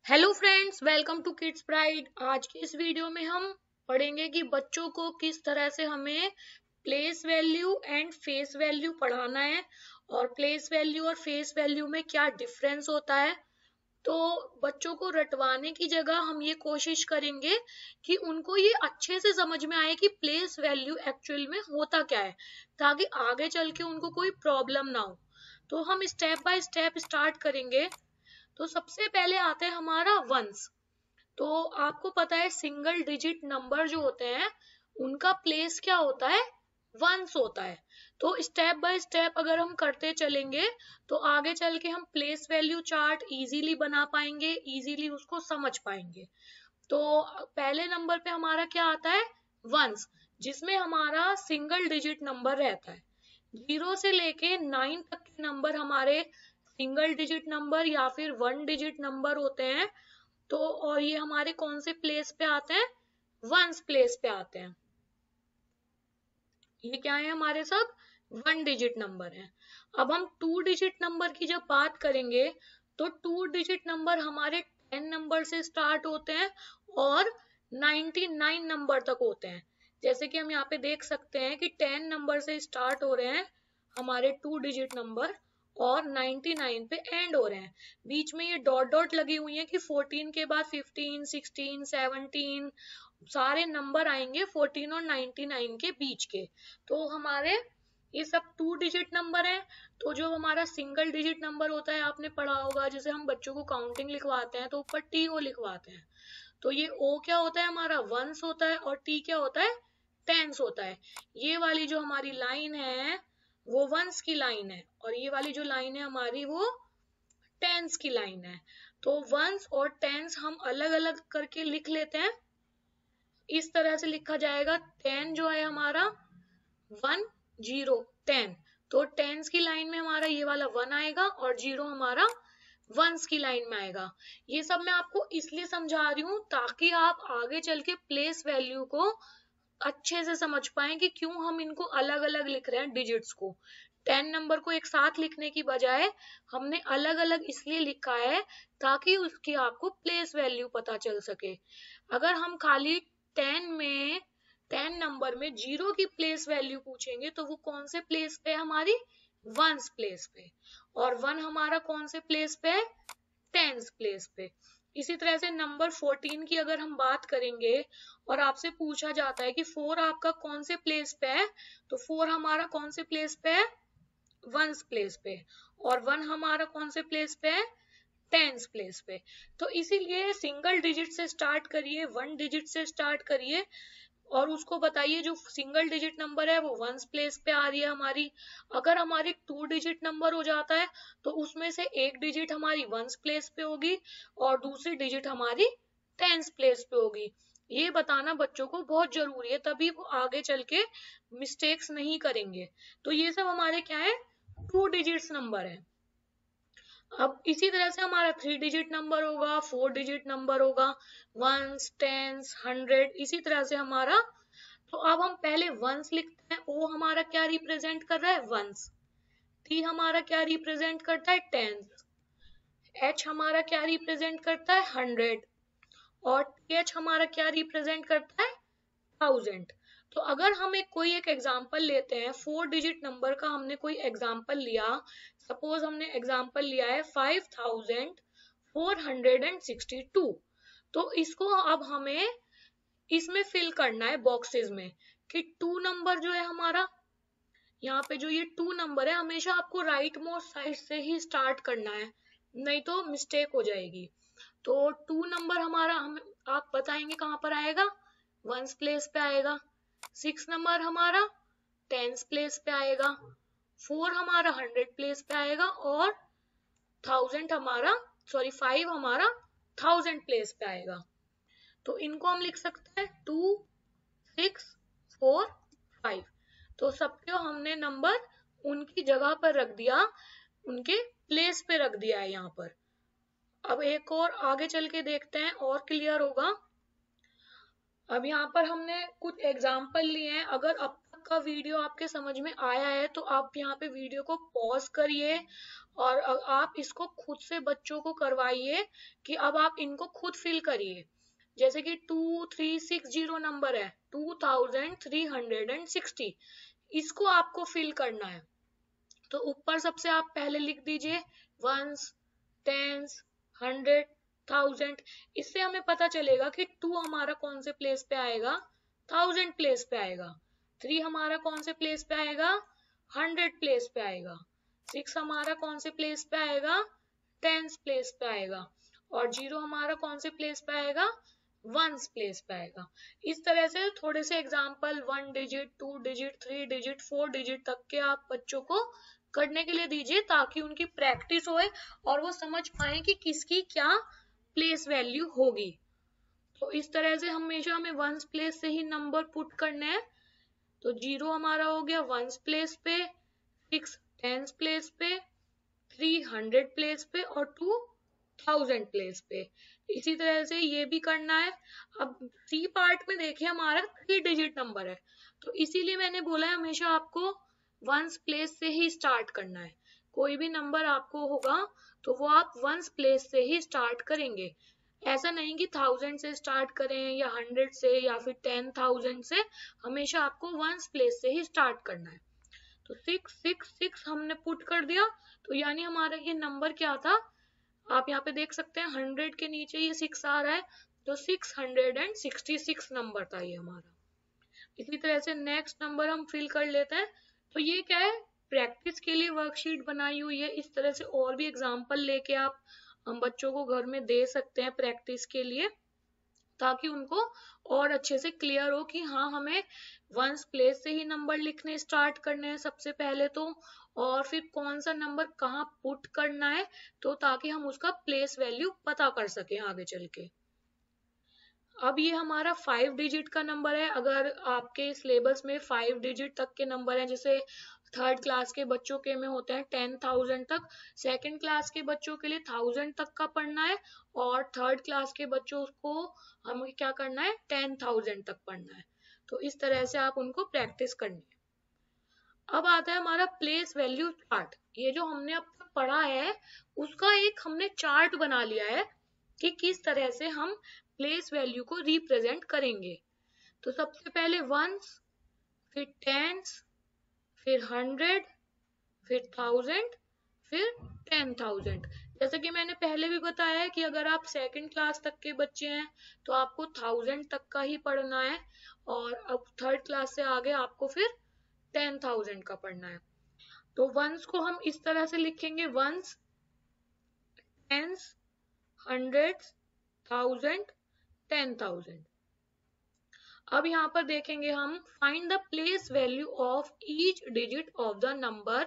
Hello friends, welcome to Kids Pride. आज की इस वीडियो में हम पढ़ेंगे कि बच्चों को किस तरह से हमें place value and face value पढ़ाना है और प्लेस वैल्यू और फेस वैल्यू में क्या डिफरेंस होता है। तो बच्चों को रटवाने की जगह हम ये कोशिश करेंगे कि उनको ये अच्छे से समझ में आए कि प्लेस वैल्यू एक्चुअल में होता क्या है, ताकि आगे चल के उनको कोई प्रॉब्लम ना हो। तो हम स्टेप बाय स्टेप स्टार्ट करेंगे। तो सबसे पहले आता है हमारा वंस। तो आपको पता है सिंगल डिजिट नंबर जो होते हैं उनका प्लेस क्या होता है, वंस होता है। तो स्टेप बाय स्टेप अगर हम करते चलेंगे तो आगे चल के हम प्लेस वैल्यू चार्ट इजीली बना पाएंगे, इजीली उसको समझ पाएंगे। तो पहले नंबर पे हमारा क्या आता है, वंस, जिसमें हमारा सिंगल डिजिट नंबर रहता है। 0 से लेके 9 तक के नंबर हमारे सिंगल डिजिट नंबर या फिर वन डिजिट नंबर होते हैं। तो और ये हमारे कौन से प्लेस पे आते हैं, वंस प्लेस पे आते हैं। ये क्या है, हमारे सब वन डिजिट नंबर है। अब हम टू डिजिट नंबर की जब बात करेंगे तो टू डिजिट नंबर हमारे 10 नंबर से स्टार्ट होते हैं और 99 नंबर तक होते हैं। जैसे कि हम यहाँ पे देख सकते हैं कि 10 नंबर से स्टार्ट हो रहे हैं हमारे टू डिजिट नंबर और 99 पे एंड हो रहे हैं। बीच में ये डॉट डॉट लगी हुई है कि 14 के बाद 15, 16, 17 सारे नंबर आएंगे 14 और 99 के बीच के। तो हमारे ये सब टू डिजिट नंबर है। तो जो हमारा सिंगल डिजिट नंबर होता है, आपने पढ़ा होगा, जैसे हम बच्चों को काउंटिंग लिखवाते हैं तो ऊपर टी ओ लिखवाते हैं। तो ये ओ क्या होता है, हमारा वंस होता है, और टी क्या होता है, टेंस होता है। ये वाली जो हमारी लाइन है वो वंस की लाइन है और ये वाली जो लाइन है हमारी वो टेंस की लाइन है। तो वंस और टेंस हम अलग अलग करके लिख लेते हैं। इस तरह से लिखा जाएगा, 10 जो है हमारा 1 0 10। तो टेंस की लाइन में हमारा ये वाला 1 आएगा और 0 हमारा वंस की लाइन में आएगा। ये सब मैं आपको इसलिए समझा रही हूँ ताकि आप आगे चल के प्लेस वैल्यू को अच्छे से समझ पाए कि क्यों हम इनको अलग अलग लिख रहे हैं डिजिट्स को। 10 नंबर को एक साथ लिखने की बजाय हमने अलग अलग इसलिए लिखा है ताकि उसकी आपको प्लेस वैल्यू पता चल सके। अगर हम खाली 10 में 10 नंबर में 0 की प्लेस वैल्यू पूछेंगे तो वो कौन से प्लेस पे है, हमारी वंस प्लेस पे। और 1 हमारा कौन से प्लेस पे है, टेंस प्लेस पे। इसी तरह से नंबर 14 की अगर हम बात करेंगे और आपसे पूछा जाता है कि 4 आपका कौन से प्लेस पे है, तो 4 हमारा कौन से प्लेस पे है, वंस प्लेस पे। और 1 हमारा कौन से प्लेस पे है, टेंस प्लेस पे। तो इसीलिए सिंगल डिजिट से स्टार्ट करिए, वन डिजिट से स्टार्ट करिए और उसको बताइए जो सिंगल डिजिट नंबर है वो वंस प्लेस पे आ रही है हमारी। अगर हमारी टू डिजिट नंबर हो जाता है तो उसमें से एक डिजिट हमारी वंस प्लेस पे होगी और दूसरी डिजिट हमारी टेंस प्लेस पे होगी। ये बताना बच्चों को बहुत जरूरी है, तभी वो आगे चल के मिस्टेक्स नहीं करेंगे। तो ये सब हमारे क्या है, टू डिजिट्स नंबर है। अब इसी तरह से हमारा थ्री डिजिट नंबर होगा, फोर डिजिट नंबर होगा, वंस, टेंस, हंड्रेड, इसी तरह से हमारा। तो अब हम पहले वंस लिखते हैं, ओ हमारा क्या रिप्रेजेंट कर रहा है, वंस। टी हमारा क्या रिप्रेजेंट करता है, टेंस। एच हमारा क्या रिप्रेजेंट करता है, हंड्रेड। और टी एच हमारा क्या रिप्रेजेंट करता है, थाउजेंड। तो अगर हम कोई एक एग्जांपल लेते हैं, फोर डिजिट नंबर का हमने कोई एग्जांपल लिया, सपोज हमने एग्जांपल लिया है 5462। तो इसको अब हमें इसमें फिल करना है बॉक्सेस में कि टू नंबर जो है हमारा, यहाँ पे जो ये टू नंबर है हमेशा आपको राइट मोस्ट साइड से ही स्टार्ट करना है, नहीं तो मिस्टेक हो जाएगी। तो टू नंबर हमारा हम आप बताएंगे कहाँ पर आएगा, वंस प्लेस पे आएगा। 6 नंबर हमारा टेंस प्लेस पे आएगा। 4 हमारा हंड्रेड प्लेस पे आएगा और थाउजेंड हमारा, सॉरी 5 हमारा थाउजेंड प्लेस पे आएगा। तो इनको हम लिख सकते हैं 2 6 4 5। तो सबको हमने नंबर उनकी जगह पर रख दिया, उनके प्लेस पे रख दिया है यहाँ पर। अब एक और आगे चल के देखते हैं और क्लियर होगा। अब यहाँ पर हमने कुछ एग्जाम्पल लिए हैं। अगर अब तक का वीडियो आपके समझ में आया है तो आप यहाँ पे वीडियो को पॉज करिए और आप इसको खुद से बच्चों को करवाइए कि अब आप इनको खुद फिल करिए। जैसे कि 2360 नंबर है, 2360, इसको आपको फिल करना है। तो ऊपर सबसे आप पहले लिख दीजिए वंस, टेंस, 100, 1000। इससे हमें पता चलेगा कि 2 हमारा कौन से प्लेस पे आएगा, 1000 प्लेस पे आएगा। 3 हमारा कौन से प्लेस पे आएगा, 100 प्लेस पे आएगा। 6 हमारा कौन से प्लेस पे आएगा, 10 प्लेस पे आएगा। और 0 हमारा कौन से प्लेस पे आएगा, 1 प्लेस पे आएगा। इस तरह से थोड़े से example 1 digit, 2 digit, 3 digit, 4 digit तक के आप बच्चों को करने के लिए दीजिए ताकि उनकी प्रैक्टिस होए और वो समझ पाए कि किसकी क्या प्लेस वैल्यू होगी। तो इस तरह से हमेशा हमें 1 प्लेस से ही नंबर पुट करने हैं। तो 0 हमारा हो गया 1 प्लेस पे, 6 10 प्लेस पे, 3 100 प्लेस पे और 2 1000 प्लेस पे। इसी तरह से ये भी करना है। अब सी पार्ट में देखिए हमारा 3 डिजिट नंबर है, तो इसीलिए मैंने बोला है हमेशा आपको 1 प्लेस से ही स्टार्ट करना है। कोई भी नंबर आपको होगा तो वो आप 1 प्लेस से ही स्टार्ट करेंगे। ऐसा नहीं कि 1000 से स्टार्ट करें या 100 से या फिर 10,000 से, हमेशा आपको 1 प्लेस से ही स्टार्ट करना है। तो 666 हमने पुट कर दिया, तो यानी हमारा ये नंबर क्या था, आप यहाँ पे देख सकते हैं 100 के नीचे ये 6 आ रहा है, तो 666 नंबर था ये हमारा। इसी तरह से नेक्स्ट नंबर हम फिल कर लेते हैं। तो ये क्या है, प्रैक्टिस के लिए वर्कशीट बनाई हुई है। इस तरह से और भी एग्जाम्पल लेके आप हम बच्चों को घर में दे सकते हैं प्रैक्टिस के लिए, ताकि उनको और अच्छे से क्लियर हो कि हाँ हमें 1 प्लेस से ही नंबर लिखने स्टार्ट करने हैं सबसे पहले तो, और फिर कौन सा नंबर कहाँ पुट करना है, तो ताकि हम उसका प्लेस वैल्यू पता कर सके आगे चल के। अब ये हमारा 5 डिजिट का नंबर है। अगर आपके सिलेबस में 5 डिजिट तक के नंबर हैं, जैसे 3rd क्लास के बच्चों के में होते हैं 10,000 तक, 2nd क्लास के बच्चों के लिए 1000 तक का पढ़ना है, और 3rd क्लास के बच्चों को हमें क्या करना है, 10,000 तक पढ़ना है। तो इस तरह से आप उनको प्रैक्टिस करनी है। अब आता है हमारा प्लेस वैल्यू चार्ट। ये जो हमने अब तक पढ़ा है उसका एक हमने चार्ट बना लिया है कि किस तरह से हम प्लेस वैल्यू को रिप्रेजेंट करेंगे। तो सबसे पहले 1s, फिर 10s, फिर 100, फिर 1000, फिर 10,000। जैसे कि मैंने पहले भी बताया है कि अगर आप 2nd क्लास तक के बच्चे हैं तो आपको 1000 तक का ही पढ़ना है, और अब 3rd क्लास से आगे आपको फिर 10,000 का पढ़ना है। तो वंस को हम इस तरह से लिखेंगे, वंस, टेंस, 100, 1000, 10,000। अब यहाँ पर देखेंगे हम, find the place value of each digit of the number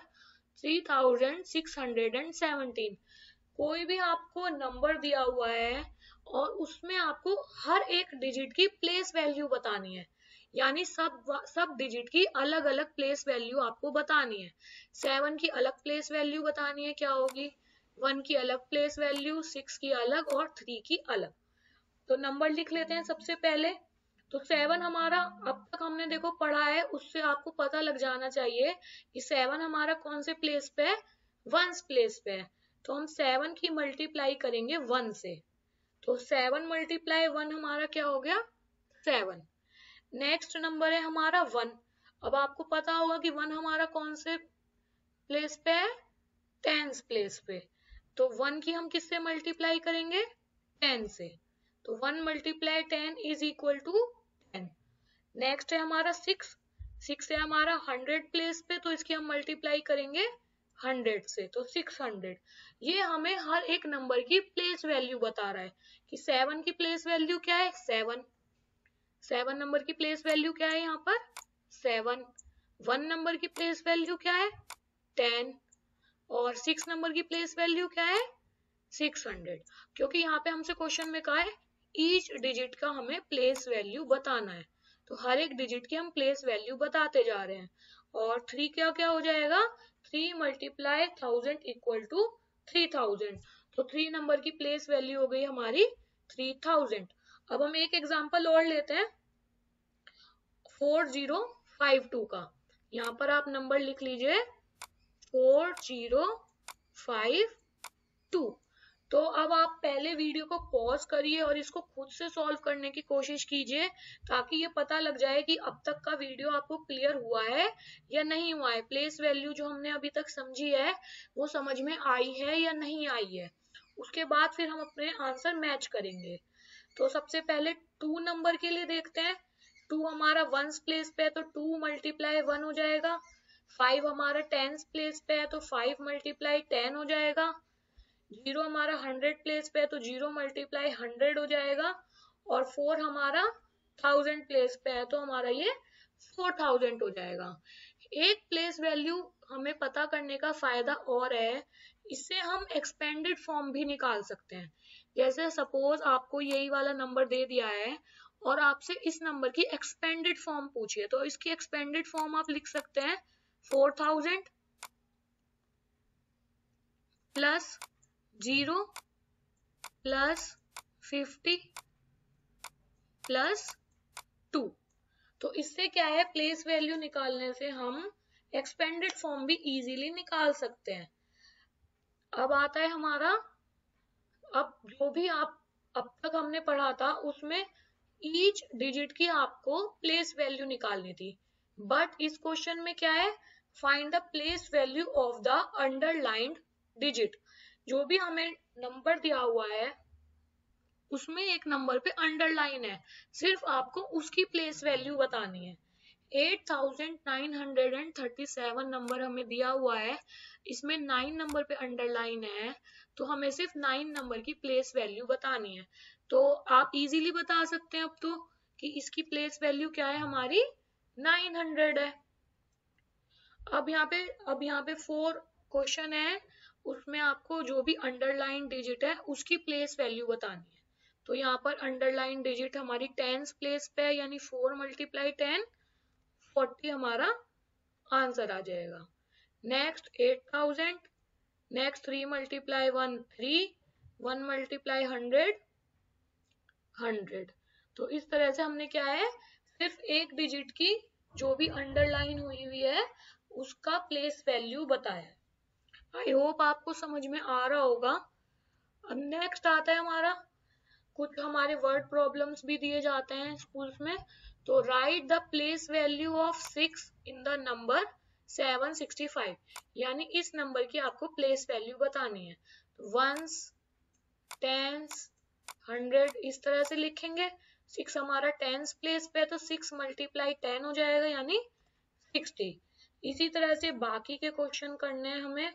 3617। कोई भी आपको नंबर दिया हुआ है और उसमें आपको हर एक डिजिट की प्लेस वैल्यू बतानी है, यानी सब डिजिट की अलग अलग प्लेस वैल्यू आपको बतानी है। 7 की अलग प्लेस वैल्यू बतानी है, क्या होगी, 1 की अलग प्लेस वैल्यू, 6 की अलग और 3 की अलग। तो नंबर लिख लेते हैं सबसे पहले। तो 7 हमारा अब तक हमने देखो पढ़ा है, उससे आपको पता लग जाना चाहिए कि 7 हमारा कौन से प्लेस पे है, 1 प्लेस पे है। तो हम 7 की मल्टीप्लाई करेंगे 1 से, तो 7 मल्टीप्लाई 1 हमारा क्या हो गया, 7। नेक्स्ट नंबर है हमारा 1। अब आपको पता होगा कि 1 हमारा कौन से प्लेस पे है, 10 प्लेस पे। तो 1 की हम किससे मल्टीप्लाई करेंगे, 10 से। तो 1 multiply 10 is equal to 10। Next है हमारा 6। 6 है हमारा 100 प्लेस पे, तो इसकी हम मल्टीप्लाई करेंगे 100 से, तो 600। ये हमें हर एक नंबर की प्लेस वैल्यू बता रहा है कि 7 की प्लेस वैल्यू क्या है, 7। 7 नंबर की प्लेस वैल्यू क्या है यहाँ पर, 7। 1 नंबर की प्लेस वैल्यू क्या है, 10। और 6 नंबर की प्लेस वैल्यू क्या है, 600। क्योंकि यहाँ पे हमसे क्वेश्चन में कहा है ईच डिजिट का हमें प्लेस वैल्यू बताना है, तो हर एक डिजिट की हम प्लेस वैल्यू बताते जा रहे हैं। और 3 क्या क्या हो जाएगा, 3 मल्टीप्लाई 1000 इक्वल टू 3000। तो 3 नंबर की प्लेस वैल्यू हो गई हमारी 3000। अब हम एक एग्जांपल और लेते हैं 4052 का। यहाँ पर आप नंबर लिख लीजिए 4052। तो अब आप पहले वीडियो को पॉज करिए और इसको खुद से सॉल्व करने की कोशिश कीजिए, ताकि ये पता लग जाए कि अब तक का वीडियो आपको क्लियर हुआ है या नहीं हुआ है, प्लेस वैल्यू जो हमने अभी तक समझी है वो समझ में आई है या नहीं आई है। उसके बाद फिर हम अपने आंसर मैच करेंगे। तो सबसे पहले 2 नंबर के लिए देखते हैं। 2 हमारा वंस प्लेस पे है तो 2 मल्टीप्लाई 1 हो जाएगा। 5 हमारा टेंस प्लेस पे है तो 5 मल्टीप्लाई 10 हो जाएगा। 0 हमारा 100 प्लेस पे है तो 0 मल्टीप्लाई 100 हो जाएगा। और 4 हमारा 1000 प्लेस पे है तो हमारा ये 4000 हो जाएगा। एक प्लेस वैल्यू हमें पता करने का फायदा और है, इससे हम एक्सपेंडेड फॉर्म भी निकाल सकते हैं। जैसे सपोज आपको यही वाला नंबर दे दिया है और आपसे इस नंबर की एक्सपेंडेड फॉर्म पूछिए, तो इसकी एक्सपेंडेड फॉर्म आप लिख सकते हैं 4000 प्लस 0 प्लस 50 प्लस 2। तो इससे क्या है, प्लेस वैल्यू निकालने से हम एक्सपेंडेड फॉर्म भी इजीली निकाल सकते हैं। अब आता है हमारा, अब जो भी आप अब तक हमने पढ़ा था उसमें ईच डिजिट की आपको प्लेस वैल्यू निकालनी थी, बट इस क्वेश्चन में क्या है, find the place value of the underlined digit. जो भी हमें नंबर दिया हुआ है उसमें एक नंबर पे अंडरलाइन है, सिर्फ आपको उसकी प्लेस वैल्यू बतानी है। 8937 नंबर हमें दिया हुआ है, इसमें 9 नंबर पे अंडरलाइन है, तो हमें सिर्फ 9 नंबर की प्लेस वैल्यू बतानी है। तो आप इजीली बता सकते हैं अब तो कि इसकी प्लेस वैल्यू क्या है, हमारी 900 है। अब यहाँ पे 4 क्वेश्चन है, उसमें आपको जो भी अंडरलाइन डिजिट है उसकी प्लेस वैल्यू बतानी है। तो यहाँ पर अंडरलाइन डिजिट हमारी 10 प्लेस पे है, यानी 4 मल्टीप्लाई 10 40 हमारा आंसर आ जाएगा। Next 8000, next 3 multiply 1 3, 1 multiply 100 100। तो इस तरह से हमने क्या है, सिर्फ एक डिजिट की जो भी अंडरलाइन हुई हुई है उसका प्लेस वैल्यू बताया। आई होप आपको समझ में आ रहा होगा। अब नेक्स्ट आता है हमारा, कुछ हमारे वर्ड प्रॉब्लम्स भी दिए जाते हैं स्कूल्स में। तो write the place value of 6 in the number 765, यानी इस नंबर की आपको प्लेस वैल्यू बतानी है। वंस, टेंस, 100 इस तरह से लिखेंगे। 6 हमारा टेंस प्लेस पे है तो 6 मल्टीप्लाई 10 हो जाएगा, यानी 60। इसी तरह से बाकी के क्वेश्चन करने हैं हमें।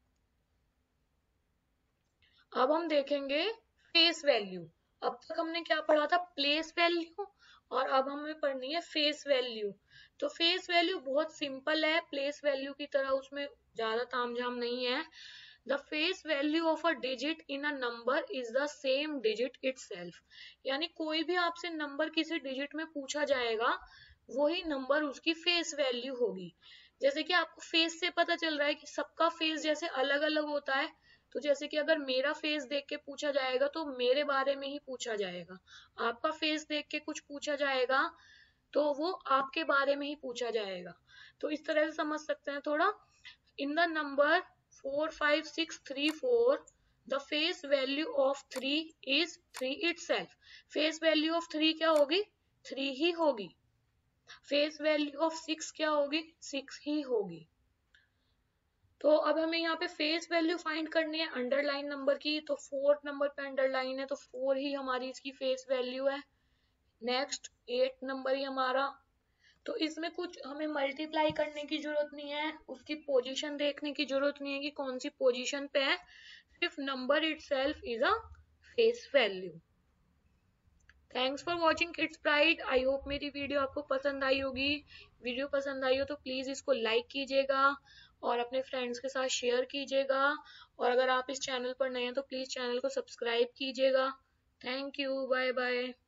अब हम देखेंगे फेस वैल्यू। अब तक हमने क्या पढ़ा था, प्लेस वैल्यू, और अब हमें पढ़नी है फेस वैल्यू। तो फेस वैल्यू बहुत सिंपल है, प्लेस वैल्यू की तरह उसमें ज्यादा तामझाम नहीं है। The face value of a digit in a number is the same digit itself, यानी कोई भी आपसे नंबर किसी डिजिट में पूछा जाएगा वही नंबर उसकी फेस वैल्यू होगी। जैसे कि आपको फेस से पता चल रहा है कि सबका फेस जैसे अलग अलग होता है, तो जैसे कि अगर मेरा फेस देख के पूछा जाएगा तो मेरे बारे में ही पूछा जाएगा, आपका फेस देख के कुछ पूछा जाएगा तो वो आपके बारे में ही पूछा जाएगा। तो इस तरह से समझ सकते हैं थोड़ा। In the number 45634 the face value of 3 is 3 itself। Face value of 3 क्या होगी, 3 ही होगी। फेस वैल्यू ऑफ 6 क्या होगी, 6 ही होगी। तो अब हमें यहाँ पे फेस वैल्यू फाइंड करनी है अंडरलाइन नंबर की, तो 4 नंबर पे अंडरलाइन है तो 4 ही हमारी इसकी फेस वैल्यू है। नेक्स्ट 8 नंबर ही हमारा, तो इसमें कुछ हमें मल्टीप्लाई करने की जरूरत नहीं है, उसकी पोजीशन देखने की जरूरत नहीं है कि कौन सी पोजीशन पे है, सिर्फ number itself is a face value. Thanks for watching Kids Pride. I hope मेरी वीडियो आपको पसंद आई होगी। वीडियो पसंद आई हो तो प्लीज इसको लाइक कीजिएगा और अपने फ्रेंड्स के साथ शेयर कीजिएगा, और अगर आप इस चैनल पर नए हैं तो प्लीज चैनल को सब्सक्राइब कीजिएगा। Thank you, bye bye.